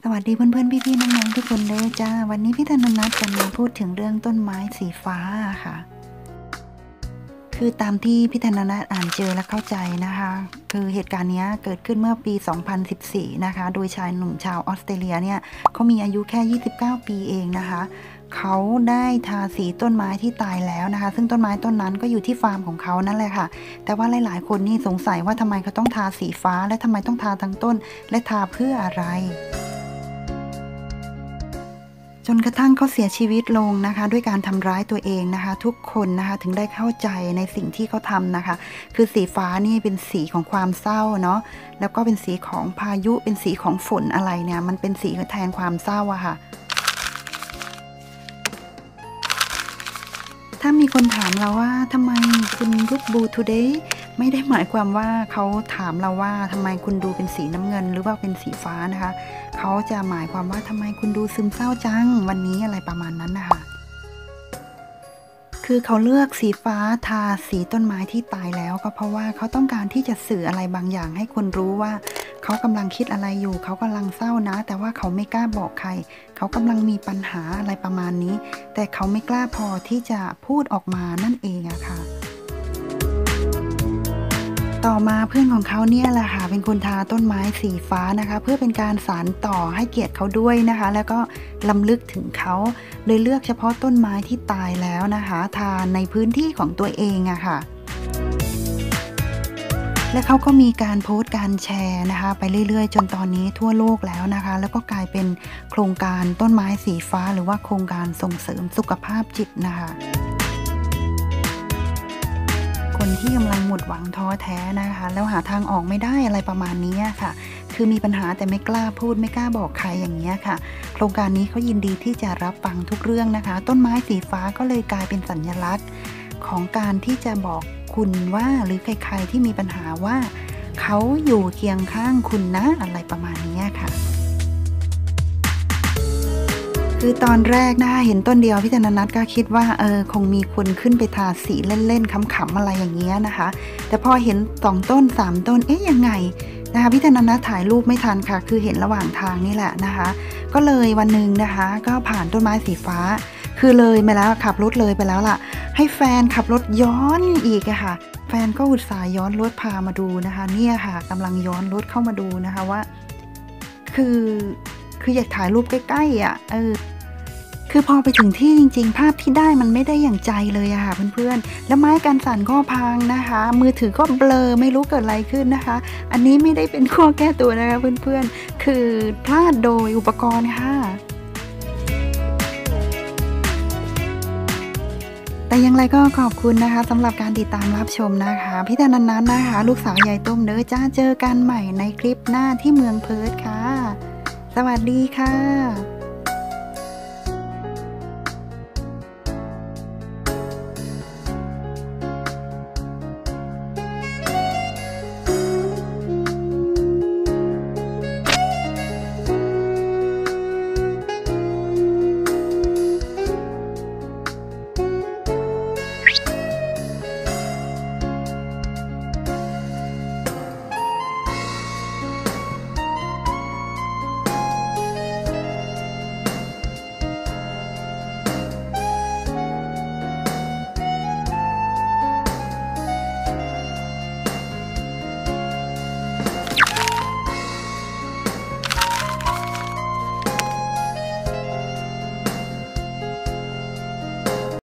สวัสดีเพื่อนๆพี่ๆน้องๆทุกคนเลยจ้าวันนี้พี่ธนนัทจะมาพูดถึงเรื่องต้นไม้สีฟ้าค่ะคือตามที่พี่ธนนัทอ่านเจอและเข้าใจนะคะคือเหตุการณ์นี้เกิดขึ้นเมื่อปี 2014 นะคะโดยชายหนุ่มชาวออสเตรเลียเนี่ยเขามีอายุแค่ 29 ปีเองนะคะเขาได้ทาสีต้นไม้ที่ตายแล้วนะคะซึ่งต้นไม้ต้นนั้นก็อยู่ที่ฟาร์มของเขานั่นแหละค่ะแต่ว่าหลายๆคนนี่สงสัยว่าทำไมเขาต้องทาสีฟ้าและทำไมต้องทาทั้งต้นและทาเพื่ออะไรจนกระทั่งเขาเสียชีวิตลงนะคะด้วยการทำร้ายตัวเองนะคะทุกคนนะคะถึงได้เข้าใจในสิ่งที่เขาทำนะคะคือสีฟ้านี่เป็นสีของความเศร้าเนาะแล้วก็เป็นสีของพายุเป็นสีของฝนอะไรเนี่ยมันเป็นสีแทนความเศร้าอะค่ะถ้ามีคนถามเราว่าทำไมคุณลุกบู today ไม่ได้หมายความว่าเขาถามเราว่าทำไมคุณดูเป็นสีน้ำเงินหรือว่าเป็นสีฟ้านะคะเขาจะหมายความว่าทำไมคุณดูซึมเศร้าจังวันนี้อะไรประมาณนั้นนะคะคือเขาเลือกสีฟ้าทาสีต้นไม้ที่ตายแล้วก็เพราะว่าเขาต้องการที่จะสื่ออะไรบางอย่างให้คนรู้ว่าเขากำลังคิดอะไรอยู่เขากำลังเศร้านะแต่ว่าเขาไม่กล้าบอกใครเขากำลังมีปัญหาอะไรประมาณนี้แต่เขาไม่กล้าพอที่จะพูดออกมานั่นเองอะค่ะต่อมาเพื่อนของเขาเนี่ยแหละค่ะเป็นคนทาต้นไม้สีฟ้านะคะเพื่อเป็นการสานต่อให้เกียรติเขาด้วยนะคะแล้วก็รำลึกถึงเขาเลยเลือกเฉพาะต้นไม้ที่ตายแล้วนะคะทาในพื้นที่ของตัวเองอะค่ะและเขาก็มีการโพสต์การแชร์นะคะไปเรื่อยๆจนตอนนี้ทั่วโลกแล้วนะคะแล้วก็กลายเป็นโครงการต้นไม้สีฟ้าหรือว่าโครงการส่งเสริมสุขภาพจิตนะคะคนที่กำลังหมดหวังท้อแท้นะคะแล้วหาทางออกไม่ได้อะไรประมาณนี้ค่ะคือมีปัญหาแต่ไม่กล้าพูดไม่กล้าบอกใครอย่างนี้ค่ะโครงการนี้เขายินดีที่จะรับฟังทุกเรื่องนะคะต้นไม้สีฟ้าก็เลยกลายเป็นสัญลักษณ์ของการที่จะบอกคุณว่าหรือใครๆที่มีปัญหาว่าเขาอยู่เคียงข้างคุณนะอะไรประมาณนี้ค่ะคือตอนแรกนะคะเห็นต้นเดียวพี่ธนนัทก็คิดว่าคงมีคนขึ้นไปทาสีเล่นๆขำๆอะไรอย่างเงี้ยนะคะแต่พอเห็น2ต้น3ต้นยังไงนะคะพี่ธนนัทถ่ายรูปไม่ทันค่ะคือเห็นระหว่างทางนี่แหละนะคะก็เลยวันหนึ่งนะคะก็ผ่านต้นไม้สีฟ้าคือเลยไปแล้วขับรถเลยไปแล้วล่ะให้แฟนขับรถย้อนอีกอะค่ะแฟนก็อุตส่าห์ย้อนรถพามาดูนะคะเนี่ยค่ะกำลังย้อนรถเข้ามาดูนะคะว่าคืออยากถ่ายรูปใกล้ๆอะคือพอไปถึงที่จริงๆภาพที่ได้มันไม่ได้อย่างใจเลยอะค่ะเพื่อนๆแล้วไม้กันสั่นก็พังนะคะมือถือก็เบลอไม่รู้เกิดอะไรขึ้นนะคะอันนี้ไม่ได้เป็นข้อแก้ตัวนะคะเพื่อนๆคือพลาดโดยอุปกรณ์ค่ะแต่อย่างไรก็ขอบคุณนะคะสำหรับการติดตามรับชมนะคะพี่ธนนัทนะคะลูกสาวยายต้มเด้อจ้าเจอกันใหม่ในคลิปหน้าที่เมืองเพิร์ธค่ะสวัสดีค่ะ